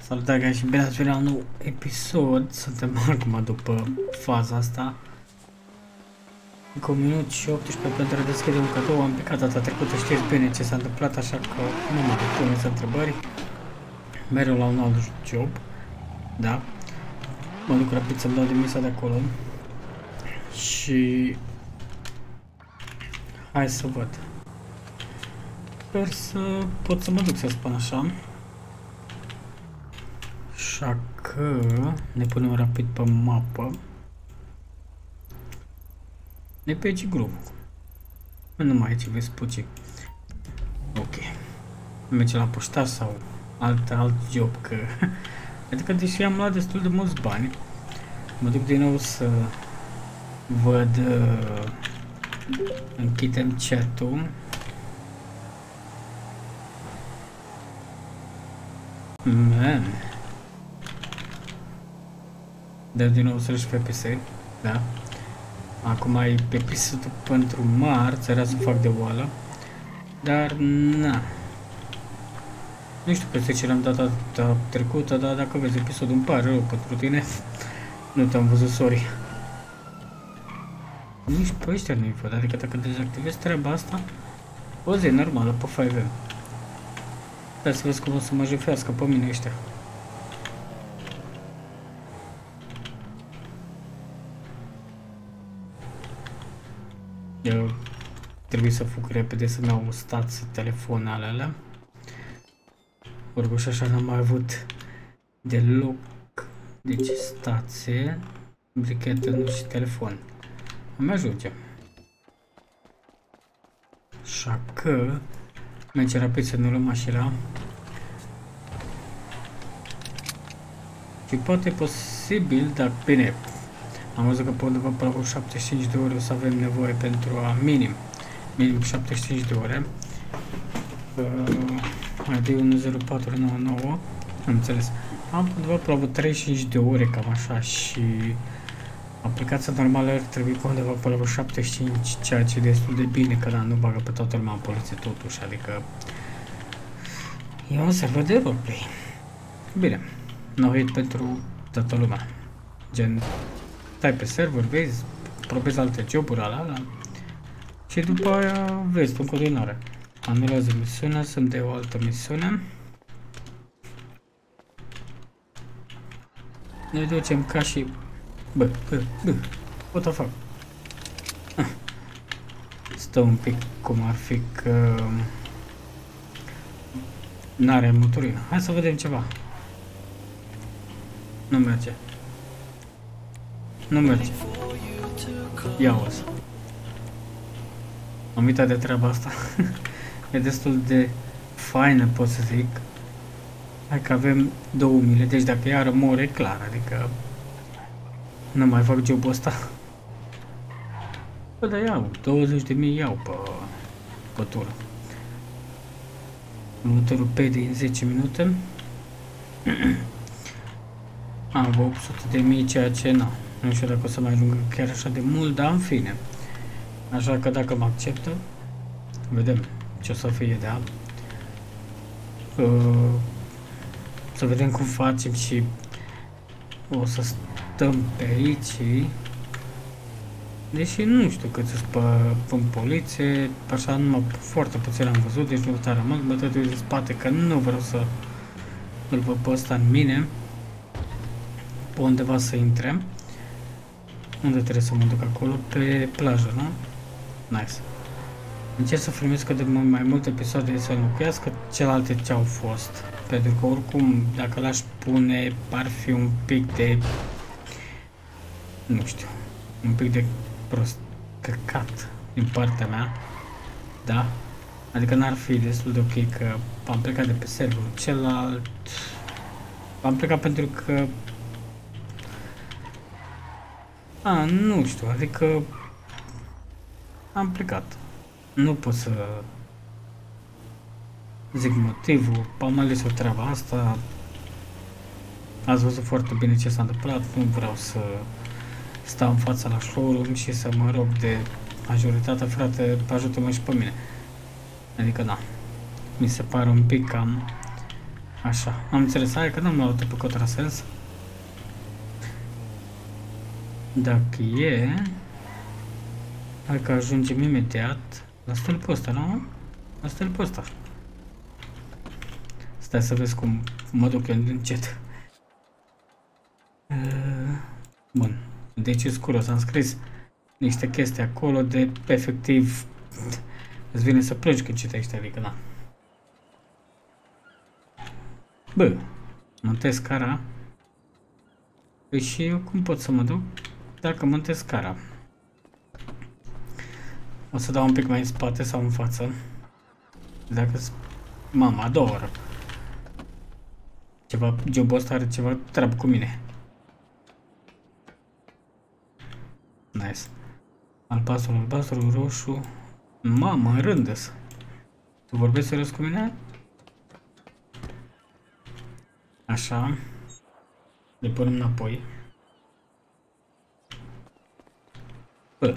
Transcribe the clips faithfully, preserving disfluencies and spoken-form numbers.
Salutare guys și bine ați venit la un nou episod. Suntem acum după faza asta. Încă un minut și optsprezece pentru a deschide un cadou. Am plecat data trecută, știți bine ce s-a întâmplat, așa că nu mă puneți întrebări. Mereu la un alt job. Da. Mă duc rapid să-mi dau demisia de acolo. Și... hai să văd. Sper să pot să mă duc, să spun așa. Așa că ne punem rapid pe mapă. De pe aici grup. Nu mai aici vezi puci. Ok. Merge la poștaș sau alt, alt job, că adică deși am luat destul de mulți bani, mă duc din nou să văd, uh, închidem chat-ul. Man. Dau din nou să-și F P S, da. Acum e pe episodul pentru marți, era să fac de oală, dar na. Nu știu peste ce l-am dat data trecută, dar dacă vezi episodul îmi pare rău pentru tine. Nu te-am văzut, sorry. Nici pe ăștia nu-i văd, adică dacă dezactivezi treaba asta, o zi normală pe cinci M. Sper să vezi cum o să mă jefească pe mine ăștia. Eu trebuie să fug repede să-mi iau stați telefonele alea. Oricum și așa n-am mai avut deloc. Deci stație, brichetă, nu și telefon. Îmi ajunge. Așa că merge rapid să nu luăm mașina. Și poate posibil, dar bine. Am văzut că pe undeva pe la șaptezeci și cinci de ore o să avem nevoie pentru a minim. Minim șaptezeci și cinci de ore. Uh, I D unu zero patru nouă nouă. Am înțeles. Am undeva pe la treizeci și cinci de ore, cam așa, și aplicația normală ar trebui pe undeva pe la șaptezeci și cinci, ceea ce e destul de bine, că da, nu bagă pe toată lumea în poliție totuși, adică e un server de roleplay. Bine, no hate pentru toată lumea. Gen, stai pe server, vezi, probezi alte joburi ala, ala și după aia vezi în continuare. Anulează misiunea, să-mi dea o altă misiune. Ne ducem ca și... Bă, bă, bă, what the fuck? Ah. Stă un pic cum ar fi că... n-are motorină. Hai să vedem ceva. Nu merge. Nu merge. Ia-o să. Am uitat de treaba asta. E destul de faină, pot să zic. Hai că avem două mii, deci dacă ea rămore, clar, adică nu mai fac jobul ăsta. Bă, dar iau, douăzeci de mii iau pe, pe tură. Următorul payday în zece minute. Am opt sute de mii, ceea ce nu. Nu știu dacă o să mai ajungă chiar așa de mult, dar în fine. Așa că dacă mă acceptă, vedem ce o să fie de alt. Uh, să vedem cum facem și o să stăm pe aici. Deși nu știu cât să pe în poliție, așa numai foarte puțin am văzut, deci nu tare mult, mă tot de spate că nu vreau să îl văd pe ăsta în mine. Pe undeva să intrăm. Unde trebuie să mă duc acolo? Pe plajă, nu? Nice. Încerc să filmez cât de mai multe episoade să înlocuiască celelalte ce au fost. Pentru că oricum, dacă l-aș pune, ar fi un pic de... nu știu, un pic de prost căcat din partea mea. Da? Adică n-ar fi destul de ok că am plecat de pe serverul celălalt. Am plecat pentru că... A, nu știu, adică... am plecat. Nu pot să zic motivul, am ales o treabă asta. Ați văzut foarte bine ce s-a întâmplat, nu vreau să stau în fața la showroom și să mă rog de majoritatea, frate, ajută-mă și pe mine. Adică da, mi se pare un pic cam Așa, am înțeles, hai că n-am luat pe contrasens. Dacă e... Hai că ajungem imediat la stâlpul ăsta, nu? La stâlpul ăsta. Stai să vezi cum mă duc eu încet. Bun, deci e scurs, am scris niște chestii acolo de efectiv îți vine să plângi când citești, adică da. Bă, montez cara. Păi și eu cum pot să mă duc dacă montez cara? O să dau un pic mai în spate sau în față. Dacă mama, a doua oră. Ceva, jobul ăsta are ceva treabă cu mine. Nice. Albastru, albastru, roșu. Mamă, în rândă-s. Tu vorbești serios cu mine? Așa. Le punem înapoi. Bă.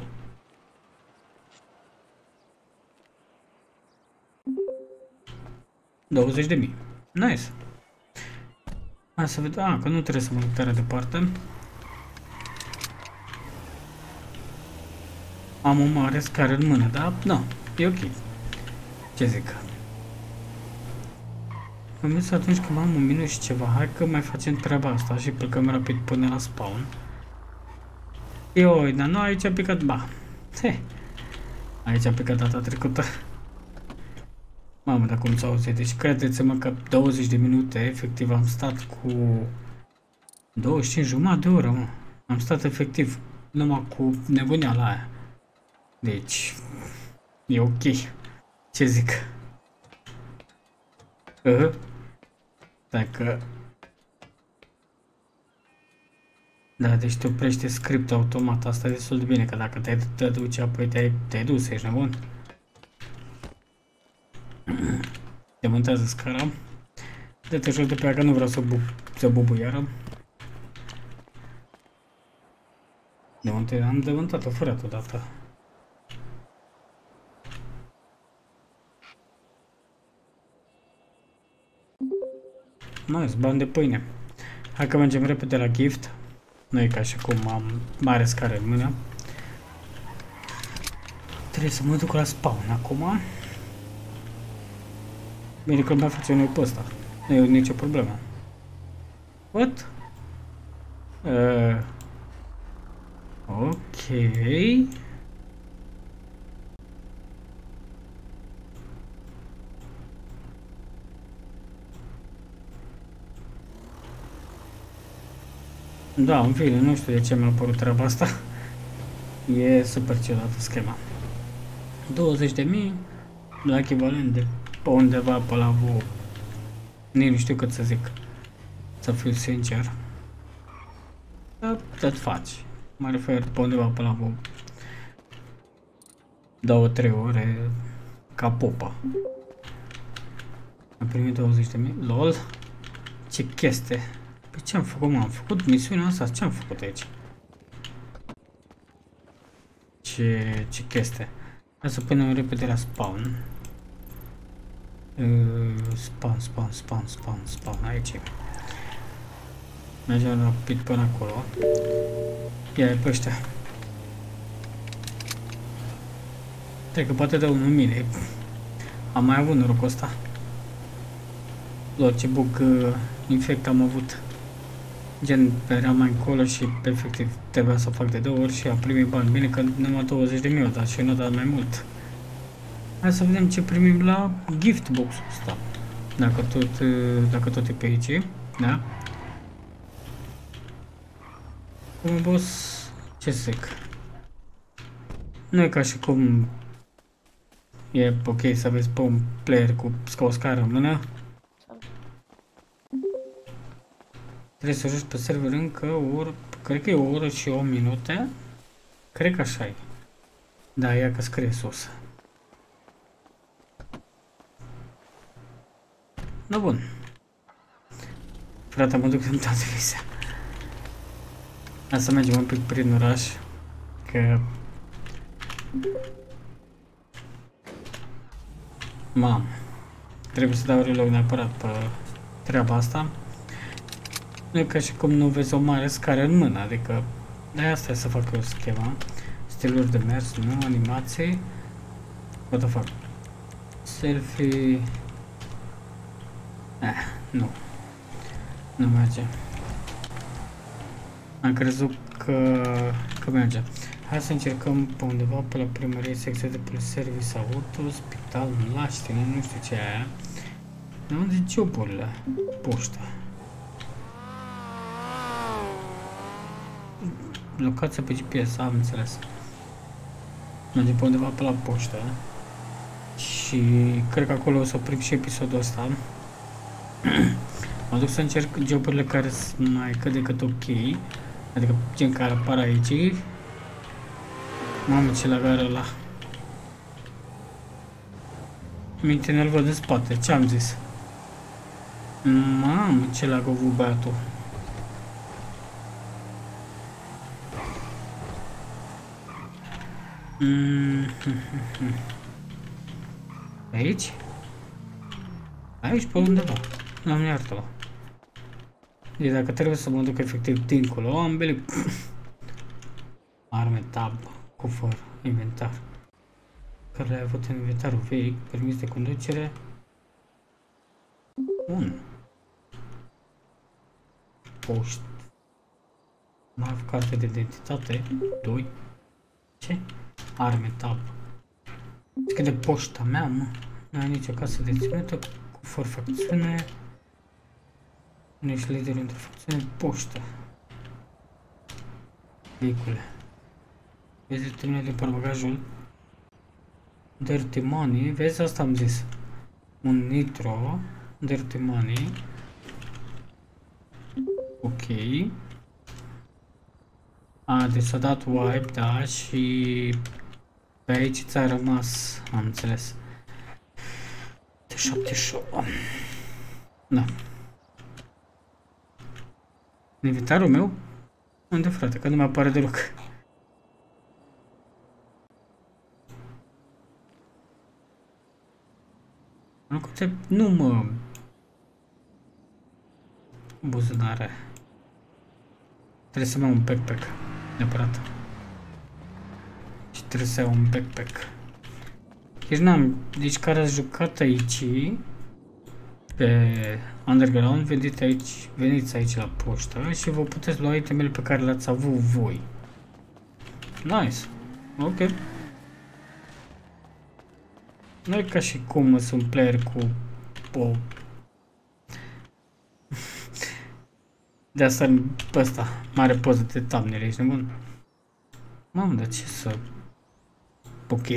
douăzeci de mii. Nice. Hai să vedem. Ah, că nu trebuie să mă duc tare departe. Am o mare scară în mână, dar nu, e ok. Ce zic? Am zis atunci când am un minut și ceva, hai că mai facem treaba asta și plecăm rapid până la spawn. Ioi, dar nu, aici a picat, ba. He. Aici a picat data trecută. Mamă, dar cum s-a auzit, deci credeți-mă că douăzeci de minute, efectiv am stat cu douăzeci și cinci jumătate de oră, mă. Am stat efectiv numai cu nebunia la aia. Deci, e ok. Ce zic? Uh, dacă... Da, deci te oprește scriptul automat, asta e destul de bine, că dacă te, te duci, apoi te-ai te dus, ești nebun. Te montează scara. Dă-te jos de pe aia, că nu vreau să, bu să bubu iară. Demonte am demontat-o fără odată. Nice, bani de pâine. Hai că mergem repede la gift. Nu e ca și cum am mare scară în mână. Trebuie să mă duc la spawn acum. Bine că mai face noi pe ăsta. Nu e nicio problemă. What? Uh, ok. Da, în fine, nu știu de ce mi-a apărut treaba asta. E super ciudată schema. douăzeci de mii la echivalent de pe undeva pe la vreo... Nici nu știu cât să zic. Să fiu sincer. Dar tot faci. Mă refer pe undeva pe la vreo... două trei ore ca popa. Am primit douăzeci de mii. Lol. Ce chestie. Păi ce am făcut, mă? Am făcut misiunea asta? Ce am făcut aici? Ce, ce chestie. Hai să punem repede la spawn. Uh, spawn, spawn, spawn, spawn, spawn. Aici e. Mergem rapid până acolo. Ia-i pe ăștia. Cred că poate dă unul mine. Am mai avut norocul ăsta. Lor, ce bug uh, infect am avut. Gen, eram mai încolo și efectiv trebuia să fac de două ori și a primit bani. Bine că numai douăzeci de mii, dar și nu a dat mai mult. Hai să vedem ce primim la gift box-ul ăsta. Dacă tot, dacă tot e pe aici, da? Cum boss, ce zic? Nu e ca și cum e ok să vezi pe un player cu o scară în mână. Trebuie să joci pe server încă o oră, cred că e o oră și o minute. Cred că așa e. Da, ia că scrie sus. Da, bun. Frate, mă duc în toate visea. Hai să mergem un pic prin oraș. Că... Mamă. Trebuie să dau reload neapărat pe treaba asta. Nu e ca și cum nu vezi o mare scară în mână, adică de asta e să fac eu schema. Stiluri de mers, nu animații. What the fuck? Selfie. Eh, nu. Nu merge. Am crezut că, că merge. Hai să încercăm pe undeva pe la primărie, secția de poliție, service auto, spital, mlaștine, nu știu ce e aia. De unde joburile? Poșta. Locația pe G P S, am înțeles. Merge pe undeva pe la poștă. Și cred că acolo o să oprim și episodul ăsta. Mă duc să încerc joburile care sunt mai cât de cât ok. Adică gen care apar aici. Mamă, ce la gara ăla. Minte, nu-l văd în spate, ce-am zis? Mamă, ce lag-a avut băiatul. Mm -hmm. Aici? Aici pe undeva. N-am iartă-o. Deci dacă trebuie să mă duc efectiv dincolo, ambele... Arme, tab, cufăr, inventar. Care le-ai avut în inventarul vechi, permis de conducere. unu. Poștă. Mai avut carte de identitate. doi. Ce? Arme, tab. Că de poșta mea, mă. Nu ai nicio casă de ținută, cufăr, facțiune. Nu ești lider într-o facțiune, poștă. Vehicule. Vezi terminat din portbagajul. Dirty money, vezi, asta am zis. Un nitro, dirty money. Ok. A, deci s-a dat wipe, da, și pe aici ți-a rămas, am înțeles. T șaptezeci și opt. Da. Inventarul meu? Unde, frate? Că nu mi apare deloc. Nu mă... Buzunare. Trebuie să mă un backpack. Neapărat. Și trebuie să iau un backpack. Deci n-am... Deci care ați jucat aici pe Underground, veniți aici, veniți aici la poștă și vă puteți lua itemele pe care le-ați avut voi. Nice. Ok. Nu e ca și cum sunt player cu o... De asta pe ăsta, mare poză de thumbnail, ești nebun? Mamă, dar ce să... Ok.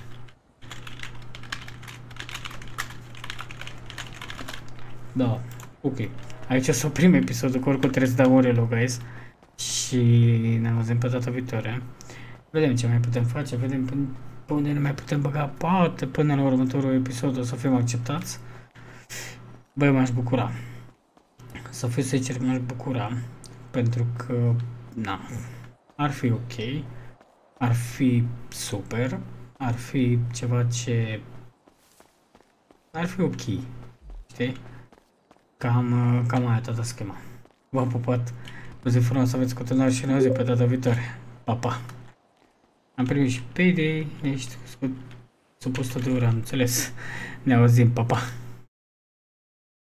Da, ok. Aici o să oprim episodul, că oricum trebuie să dau un reload, guys. Și ne auzim pe data viitoare. Vedem ce mai putem face, vedem pe, pe unde ne mai putem băga, poate până la următorul episod o să fim acceptați. Băi, m-aș bucura. Să fiu sincer, m-aș bucura. Pentru că, na, ar fi ok. Ar fi super. Ar fi ceva ce... Ar fi ok. Știi? Cam, cam aia toată schema. V-am pupat. O zi frumoasă, aveți continuare și ne auzim pe data viitoare. Pa, pa. Am primit și payday. Ești supus tot de ora, am înțeles. Ne auzim, pa, pa.